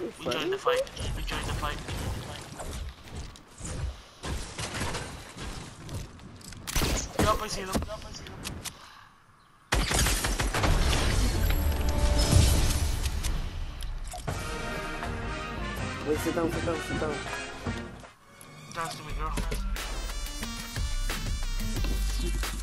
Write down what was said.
We joined the fight. We joined the fight. Yup, I see them. Wait, sit down, sit down, sit down. Dance to me, girl.